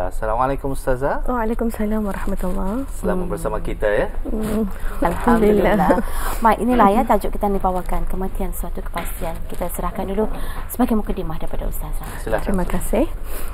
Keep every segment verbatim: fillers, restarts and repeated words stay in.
Alhamdulillah. Assalamualaikum Ustazah. Waalaikumsalam warahmatullahi. Selamat hmm. bersama kita ya. Hmm. Alhamdulillah. Baik, inilah ya tajuk kita dibawakan, kematian suatu kepastian. Kita serahkan dulu sebagai mukadimah daripada Ustazah. Silakan. Terima kasih.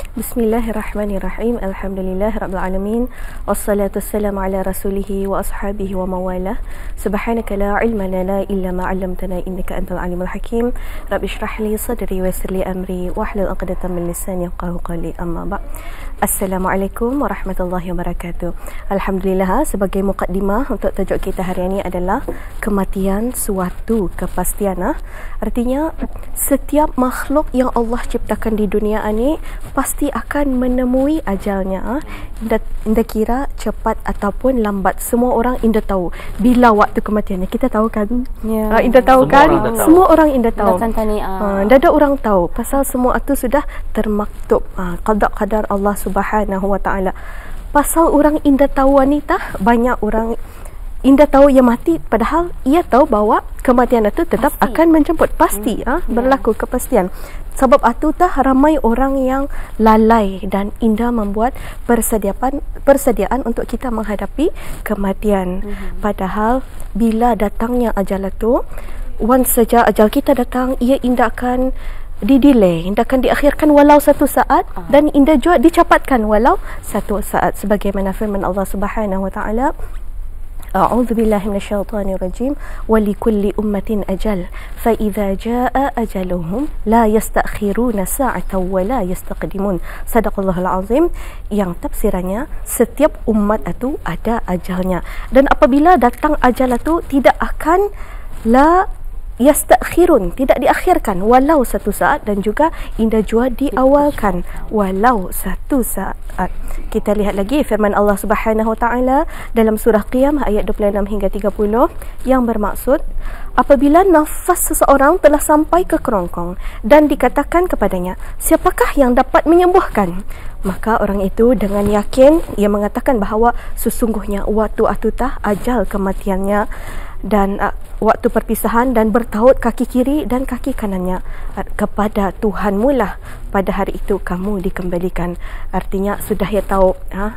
Bismillahirrahmanirrahim. Alhamdulillahirabbil alamin. Wassalatu wassalamu ala rasulih wa ashabihi wa mawalah. Subhanaka la ilma lana illa ma 'allamtana innaka antal alimul hakim. Rabbi shrah li sadri wa yassir li amri wahlul 'uqdatam min lisani yafqahu qawli. Amma ba'd. Assalamualaikum warahmatullahi wabarakatuh. Alhamdulillah, sebagai mukadimah untuk tajuk kita hari ini adalah kematian suatu kepastian. Artinya setiap makhluk yang Allah ciptakan di dunia ini pasti akan menemui ajalnya. Inda, inda kira cepat ataupun lambat, semua orang inda tahu bila waktu kematiannya. Kita tahu kan? Ya. Uh, inda tahu Semua kan? orang tahu. Semua orang inda tahu. Uh, Dah ada orang tahu pasal semua itu sudah termaktub. Uh, qada qadar Allah Subhanahu wa taala. Pasal orang indah tahu wanita, banyak orang indah tahu ia mati, padahal ia tahu bahawa kematian itu tetap pasti akan menjemput, pasti hmm. ah berlaku yeah. kepastian. Sebab itu tah ramai orang yang lalai dan indah membuat persediaan persediaan untuk kita menghadapi kematian. Hmm. Padahal bila datangnya ajal itu, once saja ajal kita datang, ia indah akan didelay, indah akan diakhirkan walau satu saat, uh. dan indah juga dicapatkan walau satu saat, sebagaimana firman Allah Subhanahu wa taala, A'udzu billahi minasyaitonir rajim, wa likulli ummatin ajal fa idza jaa ajaluhum la yastakhiruna sa'atan wa la yastaqdimun. Sadaqallahul azim, yang tafsirannya setiap umat itu ada ajalnya, dan apabila datang ajal itu tidak akan la yastakhirun, tidak diakhirkan walau satu saat, dan juga indah jua diawalkan walau satu saat. Kita lihat lagi firman Allah Subhanahu wa taala dalam surah Qiyamah ayat dua puluh enam hingga tiga puluh yang bermaksud, apabila nafas seseorang telah sampai ke kerongkong dan dikatakan kepadanya, siapakah yang dapat menyembuhkan? Maka orang itu dengan yakin ia mengatakan bahawa sesungguhnya waktu atutah ajal kematiannya dan uh, waktu perpisahan, dan bertaut kaki kiri dan kaki kanannya, kepada Tuhanmu lah pada hari itu kamu dikembalikan. Artinya sudah ia tahu ha,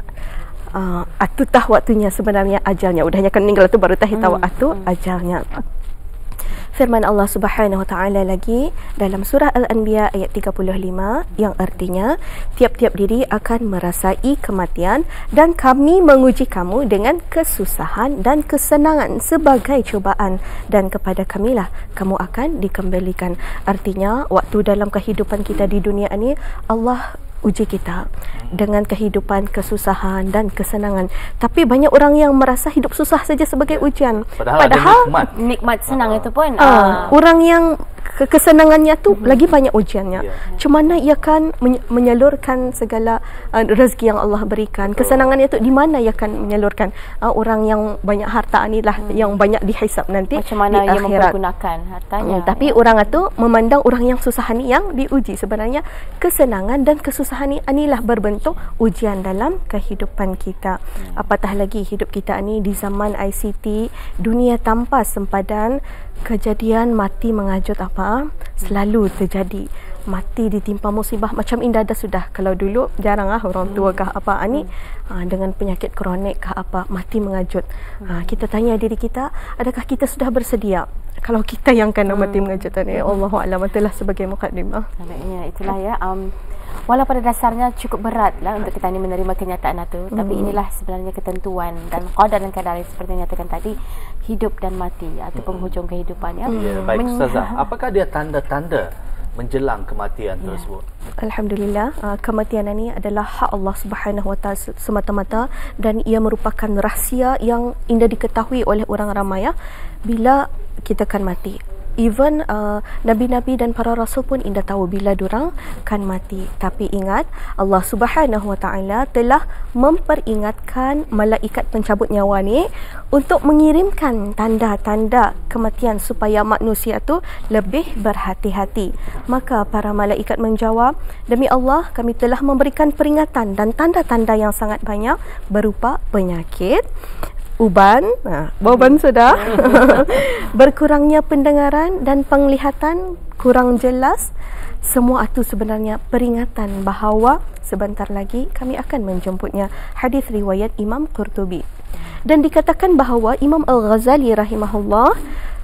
uh, atutah waktunya sebenarnya ajalnya, udahnya kan meninggal tu baru tahu tahu hmm. atu ajalnya. Firman Allah Subhanahu wa taala lagi dalam surah Al-Anbiya ayat tiga puluh lima yang artinya, tiap-tiap diri akan merasai kematian dan kami menguji kamu dengan kesusahan dan kesenangan sebagai cubaan, dan kepada kamilah kamu akan dikembalikan. Artinya waktu dalam kehidupan kita di dunia ini Allah uji kita dengan kehidupan kesusahan dan kesenangan. Tapi banyak orang yang merasa hidup susah saja sebagai ujian. Padahal, Padahal nikmat. nikmat senang uh, itu pun uh, uh, orang yang ke- kesenangannya tu uh-huh. lagi banyak ujiannya. Yeah. Macam mana ia akan men- menyalurkan segala uh, rezeki yang Allah berikan? Betul. Kesenangannya tu di mana ia akan menyalurkan? Uh, orang yang banyak harta inilah hmm. yang banyak dihisap nanti macam mana di ia akhirat mempergunakan hartanya. Hmm, tapi ya. orang itu memandang orang yang susah ni yang diuji. Sebenarnya kesenangan dan kesusahan ini inilah berbentuk ujian dalam kehidupan kita. Hmm. Apatah lagi hidup kita ni di zaman I C T, dunia tanpa sempadan, kejadian mati mengajut apa selalu terjadi. Mati ditimpa musibah macam indah dah sudah. Kalau dulu jarang ah orang tua kah apa ni hmm. dengan penyakit kronik kah apa mati mengajut. Hmm. Ha, kita tanya diri kita, adakah kita sudah bersedia kalau kita yang kena hmm. mati mengajut ni? Hmm. Allahu a'lam. Itulah sebagai mukadimah. Nampaknya itulah ya. Um, Walau pada dasarnya cukup berat lah untuk kita ni menerima kenyataan itu, hmm. tapi inilah sebenarnya ketentuan dan qadar dan kadar seperti yang nyatakan tadi, hidup dan mati atau hmm. penghujung kehidupan ya. Ya, baik Men- Ustazah, apakah dia tanda-tanda menjelang kematian ya. tersebut? Alhamdulillah, uh, kematian ini adalah hak Allah Subhanahu wa taala semata-mata, dan ia merupakan rahsia yang indah diketahui oleh orang ramai ya. Bila kita akan mati, even uh, Nabi-Nabi dan para Rasul pun indah tahu bila durang kan mati. Tapi ingat, Allah Subhanahu Wa Taala telah memperingatkan malaikat pencabut nyawa ni untuk mengirimkan tanda-tanda kematian supaya manusia tu lebih berhati-hati. Maka para malaikat menjawab, demi Allah kami telah memberikan peringatan dan tanda-tanda yang sangat banyak berupa penyakit, uban, nah, uban sudah. Berkurangnya pendengaran dan penglihatan kurang jelas. Semua itu sebenarnya peringatan bahawa sebentar lagi kami akan menjemputnya. Hadis riwayat Imam Qurtubi. Dan dikatakan bahawa Imam Al-Ghazali rahimahullah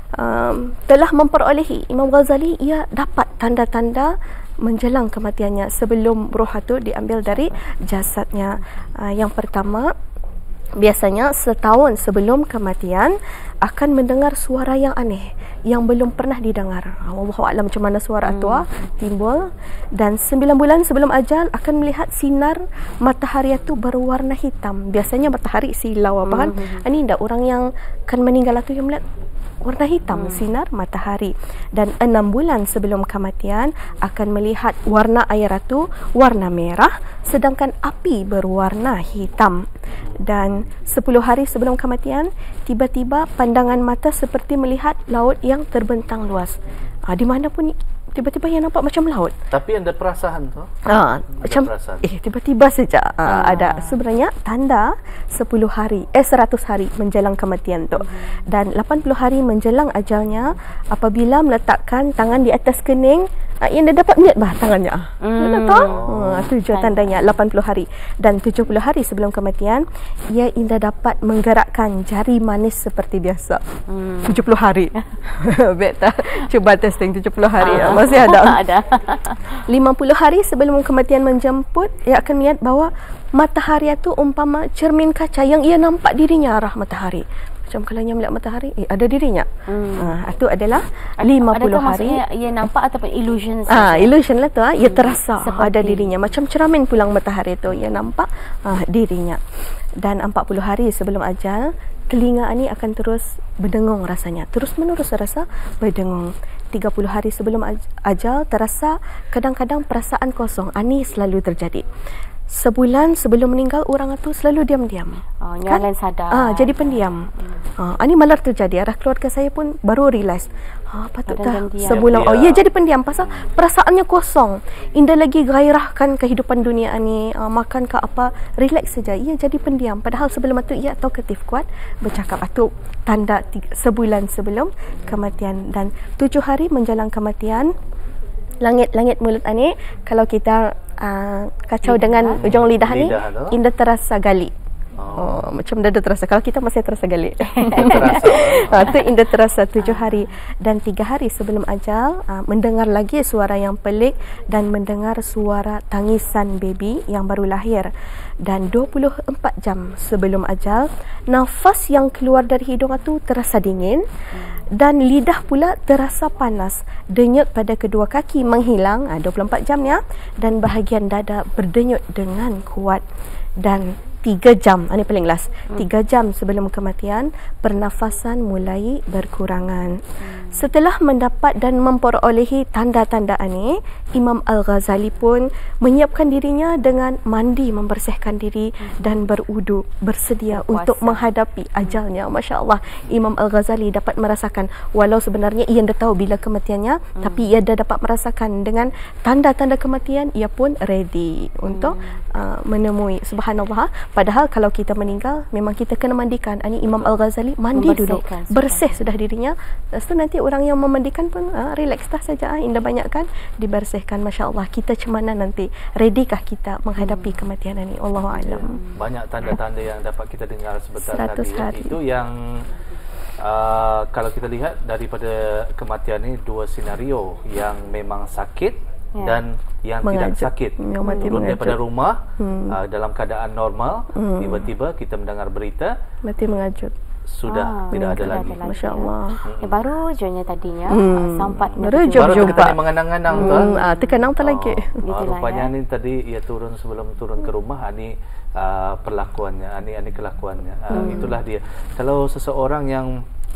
um, telah memperolehi, Imam Ghazali ia dapat tanda-tanda menjelang kematiannya sebelum roh itu diambil dari jasadnya. Uh, yang pertama, biasanya setahun sebelum kematian akan mendengar suara yang aneh yang belum pernah didengar. Wallahu a'lam macam mana suara itu hmm. timbul. Dan sembilan bulan sebelum ajal akan melihat sinar matahari itu berwarna hitam. Biasanya matahari silau apa kan? Hmm. Ini tidak orang yang akan meninggal itu yang melihat warna hitam, hmm. sinar matahari. Dan enam bulan sebelum kematian akan melihat warna air itu warna merah, sedangkan api berwarna hitam. Dan sepuluh hari sebelum kematian, tiba-tiba pandangan mata seperti melihat laut yang terbentang luas. Ha, di mana pun tiba-tiba yang nampak macam laut. Tapi ada perasaan tu. Ha, macam perasaan. eh tiba-tiba saja ha, ha. ada. Sebenarnya tanda sepuluh hari eh seratus hari menjelang kematian tu. Hmm. Dan lapan puluh hari menjelang ajalnya, apabila meletakkan tangan di atas kening, ha, yang dia dapat melihat bah tangannya. Hmm. Dia tahu? Ha, tujuh tandanya lapan puluh hari. Dan tujuh puluh hari sebelum kematian, ia indah dapat menggerakkan jari manis seperti biasa. Hmm. tujuh puluh hari. Beta cuba testing tujuh puluh hari. Ha. Masih ada. Ada. lima puluh hari sebelum kematian menjemput, ia akan melihat bahawa matahari itu umpama cermin kaca yang ia nampak dirinya arah matahari. Macam kalau ia melihat matahari, eh, ada dirinya. Hmm. Ha, itu adalah lima puluh hari. Ia nampak ataupun illusion? Ah, illusion lah tu. Ha. Ia terasa hmm. ada dirinya. Macam cermin pulang matahari itu, ia nampak ha, dirinya. Dan empat puluh hari sebelum ajal, telinga ini akan terus berdengung rasanya. Terus menerus rasa berdengung. tiga puluh hari sebelum ajal terasa kadang-kadang perasaan kosong. Ini selalu terjadi. Sebulan sebelum meninggal, orang itu selalu diam-diam. Oh, kan? Sadar. Ah, jadi pendiam. Hmm. Ah, ini malah terjadi. Arah keluarga saya pun baru realize. Ah, patutkah sebulan? Oh, ya jadi pendiam. Pasal perasaannya kosong. Indah lagi gairahkan kehidupan dunia ini. Ah, makan ke apa, relax saja. Ia jadi pendiam. Padahal sebelum itu ia talkative kuat bercakap. Itu tanda tiga, sebulan sebelum kematian. Dan tujuh hari menjelang kematian, langit-langit mulut ini, kalau kita uh, kacau lidah dengan lah. ujung lidah, lidah ni, indah terasa gali. Oh. oh, macam dah terasa. Kalau kita masih terasa gali. Terasa. ha, tu indah terasa tujuh hari. Dan tiga hari sebelum ajal, uh, mendengar lagi suara yang pelik dan mendengar suara tangisan baby yang baru lahir. Dan dua puluh empat jam sebelum ajal, nafas yang keluar dari hidung itu terasa dingin. Dan lidah pula terasa panas. Denyut pada kedua kaki menghilang, ha, dua puluh empat jamnya. Dan bahagian dada berdenyut dengan kuat. Dan tiga jam, ini paling last, tiga jam sebelum kematian, pernafasan mulai berkurangan. Setelah mendapat dan memperolehi tanda-tanda ini, Imam Al-Ghazali pun menyiapkan dirinya dengan mandi, membersihkan diri dan berudu, bersedia Puasa. untuk menghadapi ajalnya. Masya Allah, Imam Al-Ghazali dapat merasakan, walau sebenarnya ia dah tahu bila kematiannya, hmm. tapi ia dah dapat merasakan dengan tanda-tanda kematian, ia pun ready untuk hmm. uh, menemui. Subhanallah. Padahal kalau kita meninggal, memang kita kena mandikan. Ini Imam Al-Ghazali mandi dulu, bersih sudah dirinya. Lepas tu nanti orang yang memandikan pun uh, relax dah saja. Indah banyak kan dibersihkan. Masya Allah. Kita macam mana nanti? Readykah kita menghadapi hmm. kematian ini? Allahu'alam. Banyak tanda-tanda yang dapat kita dengar sebentar tadi. Hari. Itu yang uh, kalau kita lihat daripada kematian ini, dua senario yang memang sakit, ya. dan yang mengajak, tidak sakit. Yang mati turun mengajak. daripada rumah hmm. uh, dalam keadaan normal, hmm. tiba-tiba kita mendengar berita mati mengajut. Sudah ah, tidak ada lagi. lagi. Masya Allah. Ya, baru jauhnya tadinya hmm. uh, sampai baru jumpa. Baru kita ni mengenang-enang hmm. tu. Ah, terkenang tu lagi. Oh, oh, rupanya ya. ni tadi ia turun sebelum turun ke rumah. Ini uh, perlakuannya, ini ini kelakuannya. Uh, hmm. Itulah dia. Kalau seseorang yang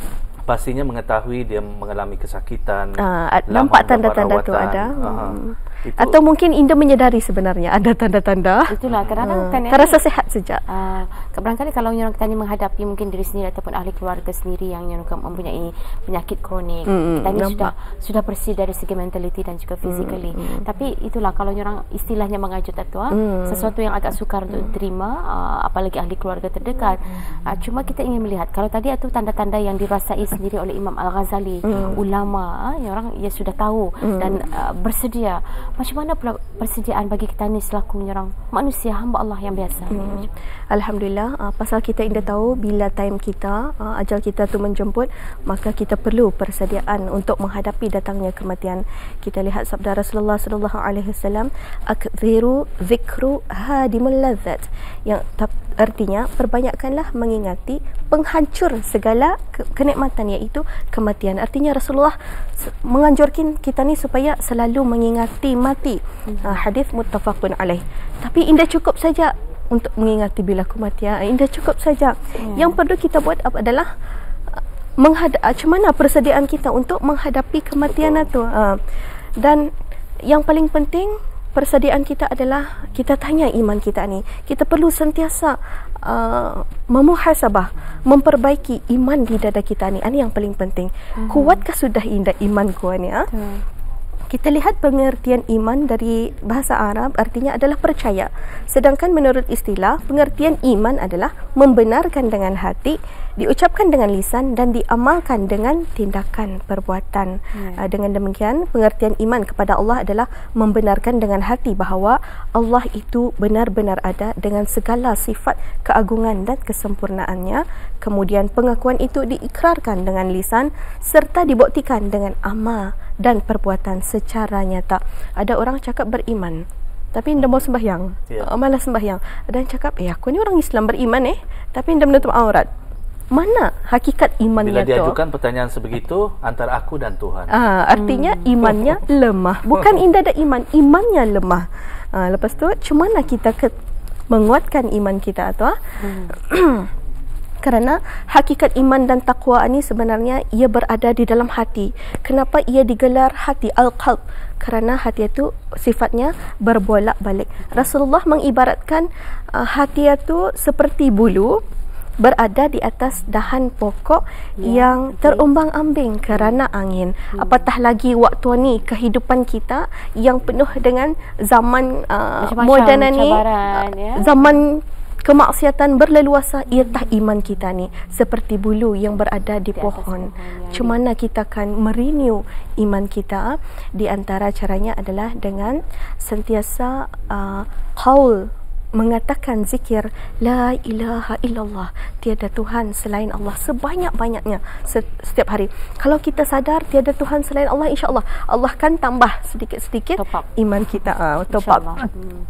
pastinya mengetahui dia mengalami kesakitan. Uh, nampak tanda-tanda tu ada. Uh-huh. Itu, atau mungkin Indah menyedari sebenarnya ada tanda-tanda. Itulah kadang-kadang uh, kan ya, rasa sihat sejak. Uh, barangkali kalau orang kita ni menghadapi mungkin diri sendiri ataupun ahli keluarga sendiri yang yang mempunyai penyakit kronik, hmm, kita ni sudah sudah bersih dari segi mentality dan juga physically. Hmm, Tapi itulah kalau orang istilahnya mengajut atau hmm. sesuatu yang agak sukar untuk diterima, uh, apalagi ahli keluarga terdekat. Uh, cuma kita ingin melihat kalau tadi itu tanda-tanda yang dirasai sendiri oleh Imam Al-Ghazali, hmm. ulama, uh, yang orang ia sudah tahu hmm. dan uh, bersedia. Macam mana pula persediaan bagi kita ni selaku orang manusia hamba Allah yang biasa? Hmm. Alhamdulillah, uh, pasal kita indah tahu bila time kita, uh, ajal kita tu menjemput, maka kita perlu persediaan untuk menghadapi datangnya kematian. Kita lihat sabda Rasulullah sallallahu alaihi wasallam, aktsiru zikru hadimul ladzat, yang artinya perbanyakkanlah mengingati penghancur segala ke- kenikmatan, iaitu kematian. Artinya Rasulullah menganjurkan kita ni supaya selalu mengingati mati. Hmm. Uh, hadis muttafaqun alaih. Tapi indah cukup saja untuk mengingati bila kematian. Indah cukup saja. Hmm. Yang perlu kita buat adalah menghadap macam mana persediaan kita untuk menghadapi kematian itu. Uh, dan yang paling penting persediaan kita adalah kita tanya iman kita ni. Kita perlu sentiasa uh, memuhasabah, memperbaiki iman di dada kita ni. Ini yang paling penting. Hmm. Kuatkah sudah indah imanku ni? Ha? Hmm. Kita lihat pengertian iman dari bahasa Arab artinya adalah percaya. Sedangkan menurut istilah, pengertian iman adalah membenarkan dengan hati, diucapkan dengan lisan dan diamalkan dengan tindakan perbuatan. Hmm. Uh, dengan demikian, pengertian iman kepada Allah adalah membenarkan dengan hati bahawa Allah itu benar-benar ada dengan segala sifat keagungan dan kesempurnaannya. Kemudian pengakuan itu diikrarkan dengan lisan serta dibuktikan dengan amal dan perbuatan secara nyata. Ada orang cakap beriman tapi tidak mau sembahyang, yeah. uh, malas sembahyang. Ada yang cakap, eh aku ni orang Islam beriman eh, tapi tidak menutup aurat. Mana hakikat imannya tu? Bila diajukan pertanyaan sebegitu, antara aku dan Tuhan. Ah, artinya hmm. imannya lemah. Bukan indah ada iman, imannya lemah. Ah, lepas tu, macam mana kita ke- menguatkan iman kita tu? Ah? Hmm. Kerana hakikat iman dan taqwa ini sebenarnya ia berada di dalam hati. Kenapa ia digelar hati, al-qalb? Kerana hati itu sifatnya berbolak-balik. Rasulullah mengibaratkan uh, hati itu seperti bulu berada di atas dahan pokok ya, yang terumbang-ambing kerana angin. Hmm. Apatah lagi waktu ni kehidupan kita yang penuh dengan zaman uh, moden ni, uh, ya. zaman kemaksiatan berleluasa, iatah iman kita ni seperti bulu yang berada di, di pohon. Macam mana kita akan merenew iman kita? Di antara caranya adalah dengan sentiasa uh, qaul, mengatakan zikir la ilaha illallah, tiada Tuhan selain Allah sebanyak-banyaknya setiap hari. Kalau kita sadar tiada Tuhan selain Allah, insya-Allah Allah akan tambah sedikit-sedikit iman kita, uh, top up. Hmm.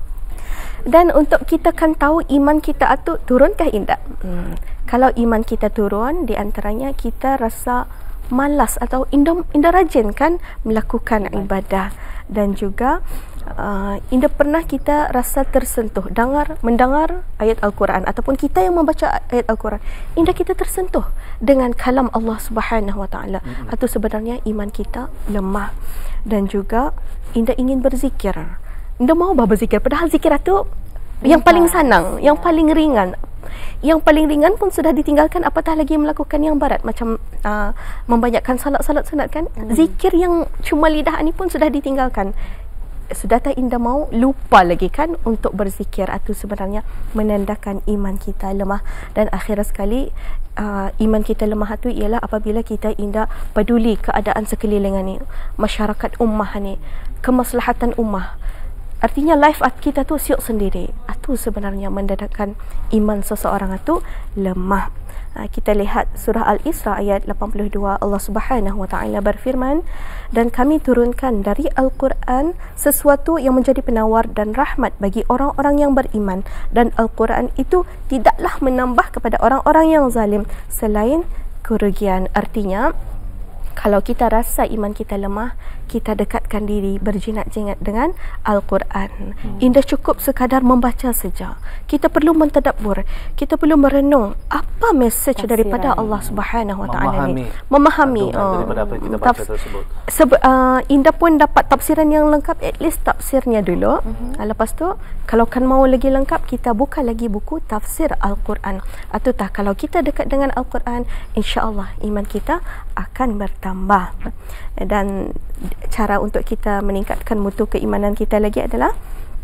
Dan untuk kita kan tahu iman kita itu turunkah indah? Hmm. Kalau iman kita turun, di antaranya kita rasa malas atau indah, indah rajin kan melakukan ibadah. Dan juga uh, indah pernah kita rasa tersentuh dengar mendengar ayat Al-Quran ataupun kita yang membaca ayat Al-Quran, indah kita tersentuh dengan kalam Allah Subhanahu Wa Taala. Mm-hmm. Atau sebenarnya iman kita lemah. Dan juga indah ingin berzikir, indah mau bah berzikir, padahal zikir itu yang paling senang, yang paling ringan. Yang paling ringan pun sudah ditinggalkan, apatah lagi melakukan yang berat macam uh, membanyakkan salat-salat sunat kan. Hmm. Zikir yang cuma lidah ni pun sudah ditinggalkan. Sudah tak indah mau lupa lagi kan untuk berzikir. Itu sebenarnya menandakan iman kita lemah. Dan akhir sekali uh, iman kita lemah itu ialah apabila kita indah peduli keadaan sekeliling ni, masyarakat ummah ni, kemaslahatan ummah. Artinya life kita tu siok sendiri. Itu sebenarnya mendadak iman seseorang itu lemah. Kita lihat surah Al-Isra ayat lapan puluh dua, Allah Subhanahu Wa Taala berfirman, dan kami turunkan dari Al-Quran sesuatu yang menjadi penawar dan rahmat bagi orang-orang yang beriman, dan Al-Quran itu tidaklah menambah kepada orang-orang yang zalim selain kerugian. Artinya kalau kita rasa iman kita lemah, kita dekatkan diri berjinak-jingat dengan Al-Quran. Hmm. Indah cukup sekadar membaca saja. Kita perlu mentadabbur. Kita perlu merenung apa mesej Tafsiran. daripada Allah Subhanahu Wa Taala ni. Memahami, memahami uh, daripada apa yang kita baca tafs- tersebut. Sebe- uh, Indah pun dapat tafsiran yang lengkap, at least tafsirnya dulu. Uh-huh. Uh, lepas tu kalau kan mau lagi lengkap, kita buka lagi buku tafsir Al-Quran. Atau tak, kalau kita dekat dengan Al-Quran, insya-Allah iman kita akan bertambah. Dan cara untuk kita meningkatkan mutu keimanan kita lagi adalah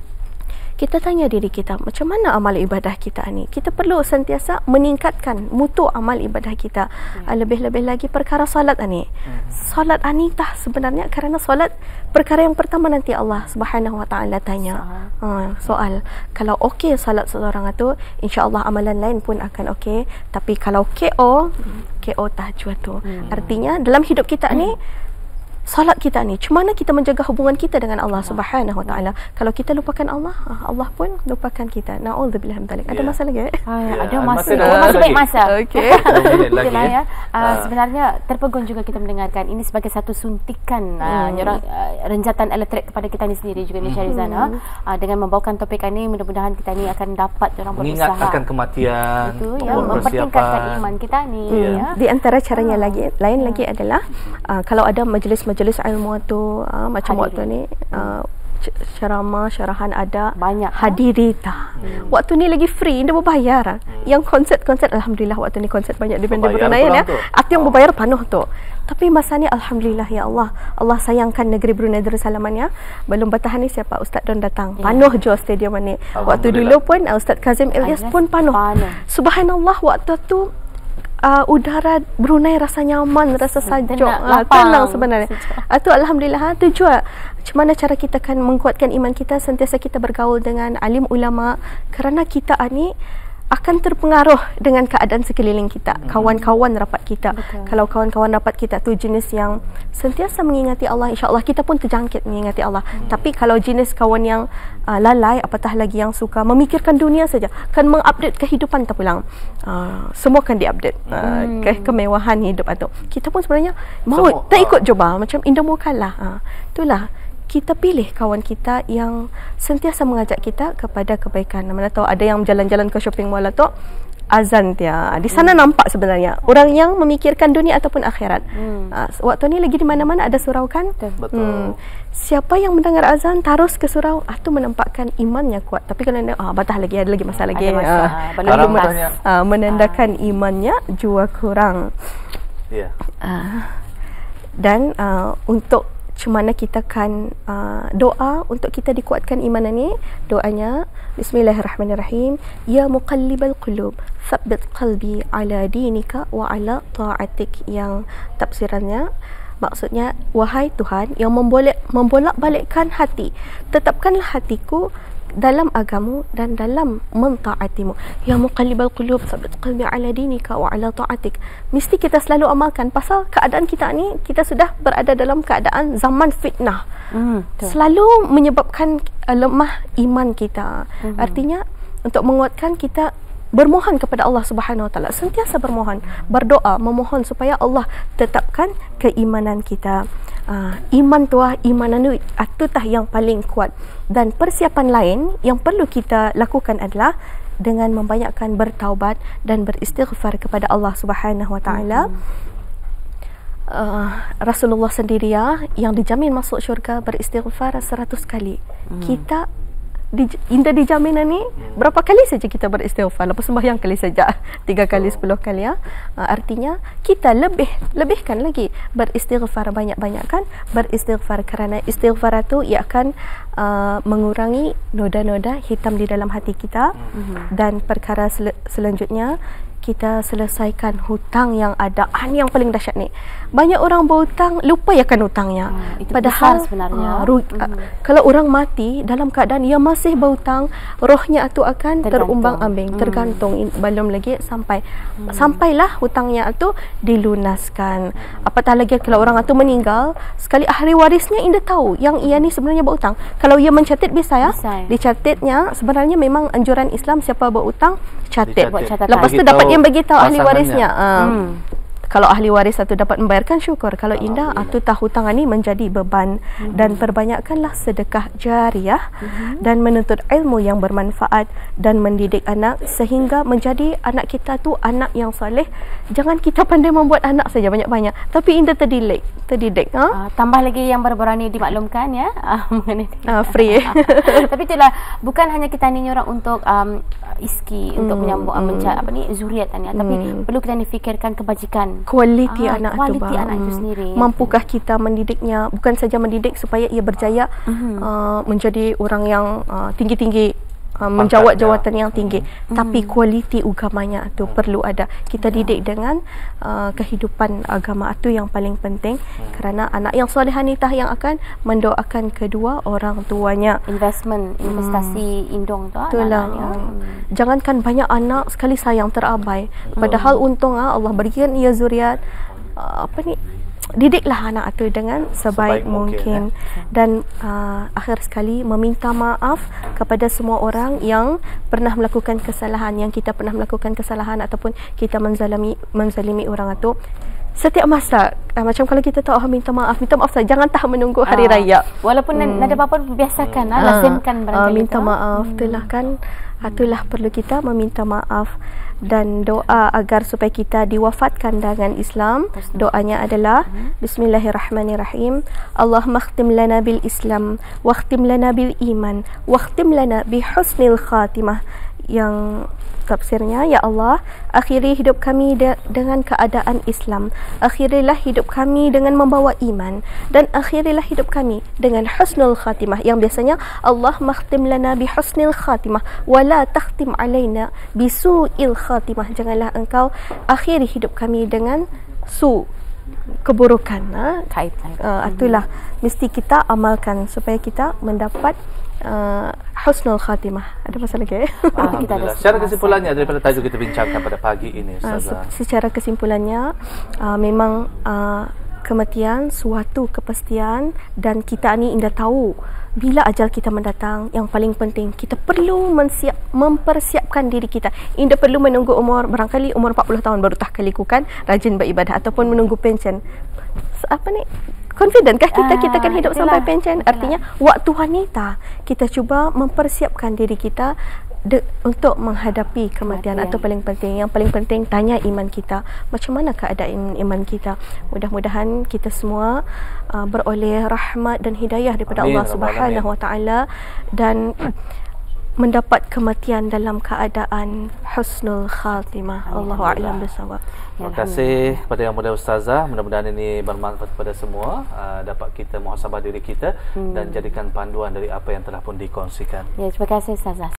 kita tanya diri kita, macam mana amal ibadah kita ni? Kita perlu sentiasa meningkatkan mutu amal ibadah kita. Hmm. Lebih-lebih lagi perkara solat ni. Hmm. Solat ni tah sebenarnya kerana solat perkara yang pertama nanti Allah Subhanahu Wa Taala tanya. Ha, soal. Kalau okey solat seseorang tu, insya-Allah amalan lain pun akan okey. Tapi kalau K O, K O tahajud tu. Hmm. Artinya dalam hidup kita hmm. ni, solat kita ni, macam mana kita menjaga hubungan kita dengan Allah Subhanahu Wa Taala? Kalau kita lupakan Allah, Allah pun lupakan kita. Na'udzubillah min dzalik. Ada yeah. masa lagi? Ah, ya, ada masa masa. dah Oh, masih baik lagi. masa. Okey. Lagi Itulah ya. ya. Uh, sebenarnya terpegun juga kita mendengarkan ini sebagai satu suntikan uh, nyorang, uh, renjatan elektrik kepada kita ni sendiri juga ni Syarizana. Uh, dengan membawakan topik ini, mudah-mudahan kita ni akan dapat orang berusaha. Mengingat akan kematian. Itu ya, mempertingkatkan iman kita ni. Hmm. Ya. Di antara caranya ah. lagi lain lagi adalah uh, kalau ada majlis-majlis ilmu tu uh, macam Hadiri. waktu ni uh, ceramah, syarahan ada, banyak hadiri tak. Hmm. Waktu ni lagi free, dia berbayar. Hmm. Yang konsert-konsert, alhamdulillah waktu ni konsert banyak di Bandar Brunei ya. Arti yang berbayar penuh tu. Tapi masa ni alhamdulillah ya Allah, Allah sayangkan negeri Brunei Darussalam ya. Belum bertahan ni siapa Ustaz Don datang. Penuh ya. Jo stadium ni. Waktu dulu pun uh, Ustaz Kazim Ilyas pun penuh. penuh. Subhanallah waktu tu Uh, udara Brunei rasa nyaman, rasa sejuk, tenang, uh, tenang sebenarnya. Itu uh, alhamdulillah. Tu juga macam mana cara kita kan menguatkan iman kita, sentiasa kita bergaul dengan alim ulama, kerana kita ni akan terpengaruh dengan keadaan sekeliling kita, kawan-kawan rapat kita. Betul. Kalau kawan-kawan rapat kita tu jenis yang sentiasa mengingati Allah, insya-Allah kita pun terjangkit mengingati Allah. Hmm. Tapi kalau jenis kawan yang uh, lalai, apatah lagi yang suka memikirkan dunia saja, kan mengupdate kehidupan terpulang. Uh, semua kan diupdate. Uh, hmm. ke kemewahan hidup itu. Kita pun sebenarnya mau semua, tak ikut uh, coba macam Indah mau kalah. Uh, itulah kita pilih kawan kita yang sentiasa mengajak kita kepada kebaikan. Mana tahu ada yang jalan-jalan ke shopping mall tu azan dia. Di sana hmm. nampak sebenarnya orang yang memikirkan dunia ataupun akhirat. Hmm. Uh, waktu ni lagi di mana-mana ada surau kan? Betul. Hmm. Siapa yang mendengar azan terus ke surau, ah tu menampakkan imannya kuat. Tapi kalau dia ah batah lagi, ada lagi masa lagi. Ada masa. Uh, Belum men- uh, menandakan uh. imannya jua kurang. Ya. Yeah. Uh, dan uh, untuk macam mana kita kan uh, doa untuk kita dikuatkan iman ni, doanya Bismillahirrahmanirrahim, ya muqallibal qulub tsabbit qalbi ala dinika wa ala ta'atik. Yang tafsirannya maksudnya, wahai Tuhan yang membolak membolak-balikkan hati, tetapkanlah hatiku dalam agamu dan dalam mentaatimu. Ya muqallibal qulub tsabbit qalbi ala dinika wa ala ta'atik. Mesti kita selalu amalkan, pasal keadaan kita ni kita sudah berada dalam keadaan zaman fitnah. Hmm, selalu menyebabkan uh, lemah iman kita. Hmm. Artinya untuk menguatkan kita bermohon kepada Allah Subhanahu Wa Taala, sentiasa bermohon, berdoa, memohon supaya Allah tetapkan keimanan kita. Uh, iman tu ah, iman anu itu tah yang paling kuat. Dan persiapan lain yang perlu kita lakukan adalah dengan membanyakkan bertaubat dan beristighfar kepada Allah Subhanahu Wa Taala. Uh, Rasulullah sendiri ya, yang dijamin masuk syurga beristighfar seratus kali. Hmm. Kita di, Indah dijamin ni berapa kali saja kita beristighfar, lepas sembahyang kali saja, tiga kali, sepuluh kali ya. Uh, artinya kita lebih lebihkan lagi beristighfar, banyak-banyakkan beristighfar, kerana istighfar itu ia akan uh, mengurangi noda-noda hitam di dalam hati kita. Mm-hmm. Dan perkara sel- selanjutnya kita selesaikan hutang yang ada. Ini yang paling dahsyat ni. Banyak orang berhutang lupa akan hutangnya. Hmm, itu padahal sebenarnya uh, ru- hmm. uh, kalau orang mati dalam keadaan ia masih berhutang, rohnya itu akan terumbang-ambing, hmm. tergantung in, belum lagi sampai hmm. sampailah hutangnya itu dilunaskan. Apatah lagi kalau orang itu meninggal, sekali ahli warisnya Indah tahu yang ia ni sebenarnya berhutang. Kalau ia mencatat bisa ya, bisa. Dicatatnya sebenarnya memang anjuran Islam, siapa berhutang catat. Lepas tu dapat yang bagi tahu ahli warisnya. Uh, hmm. Kalau ahli waris satu dapat membayarkan, syukur. Kalau indah, itu tahu hutang ini menjadi beban. Mm-hmm. Dan perbanyakkanlah sedekah jariah mm-hmm. dan menuntut ilmu yang bermanfaat dan mendidik anak sehingga menjadi anak kita tu anak yang soleh. Jangan kita pandai membuat anak saja banyak-banyak, tapi indah terdidik, terdidik. Ha? Uh, tambah lagi yang berani dimaklumkan ya uh, mengenai uh, free. Tapi itulah, bukan hanya kita ni orang untuk um, iski hmm, untuk menyambung hmm. mencari apa ni zuriat ni, tapi hmm. perlu kita ni fikirkan kebajikan kualiti ah, anak kualiti tu bang. anak itu sendiri. Mampukah kita mendidiknya, bukan saja mendidik supaya ia berjaya hmm. uh, menjadi orang yang uh, tinggi-tinggi, uh, menjawat jawatan yang tinggi, hmm. tapi kualiti agamanya tu hmm. perlu ada. Kita didik dengan uh, kehidupan agama itu yang paling penting, hmm. kerana anak yang solehan itah yang akan mendoakan kedua orang tuanya. Investment, investasi hmm. indong tu. Itulah. Hmm. Jangankan banyak anak sekali sayang terabai. Padahal hmm. untung ah Allah berikan ia zuriat uh, apa ni, didiklah anak itu dengan sebaik, sebaik mungkin, mungkin. Eh. Dan uh, akhir sekali meminta maaf kepada semua orang yang pernah melakukan kesalahan, yang kita pernah melakukan kesalahan ataupun kita menzalimi menzalimi orang itu. Setiap masa uh, macam kalau kita tahu, oh, minta maaf, minta maaf saja, jangan tahan menunggu hari uh, raya. Walaupun hmm. nada apa-apa biasakan, hmm. lazimkan uh, barangkali uh, minta itu. maaf, hmm. itulah kan. Itulah perlu kita meminta maaf dan doa agar supaya kita diwafatkan dengan Islam. Doanya adalah Bismillahirrahmanirrahim. Allahumma khtim lana bil Islam wa khtim lana bil iman wa khtim lana bi husnil khatimah. Yang tafsirnya, ya Allah, akhiri hidup kami de- dengan keadaan Islam, akhirilah hidup kami dengan membawa iman, dan akhirilah hidup kami dengan husnul khatimah. Yang biasanya Allah makhtim lana bi husnil khatimah wa la takhtim alaina bi su'il khatimah. Janganlah engkau akhiri hidup kami dengan su, keburukan. Ha? Kait. Uh, itulah mesti kita amalkan supaya kita mendapat uh, husnul khatimah. Ada masalah lagi? Alhamdulillah. Secara kesimpulannya daripada tajuk kita bincangkan pada pagi ini, Ustazah. Uh, secara kesimpulannya uh, memang uh, kematian suatu kepastian dan kita ni indah tahu bila ajal kita mendatang. Yang paling penting kita perlu mensiap, mempersiapkan diri kita. Indah perlu menunggu umur, barangkali umur empat puluh tahun baru tak kalikukan rajin beribadah ataupun menunggu pension. Apa ni? Confident kah kita, kita akan hidup itulah, sampai pension? Artinya waktu wanita kita cuba mempersiapkan diri kita de, untuk menghadapi kematian. Atau paling penting, yang paling penting tanya iman kita, macam mana keadaan iman kita. Mudah-mudahan kita semua uh, beroleh rahmat dan hidayah daripada Amin. Allah Subhanahu Wa Taala dan mendapat kematian dalam keadaan husnul khatimah. Allahu a'lam bissawab. Terima kasih kepada Yang Mulia Ustazah. Mudah-mudahan ini bermanfaat kepada semua, uh, dapat kita muhasabah diri kita hmm. dan jadikan panduan dari apa yang telah pun dikongsikan. Ya, terima kasih Ustazah.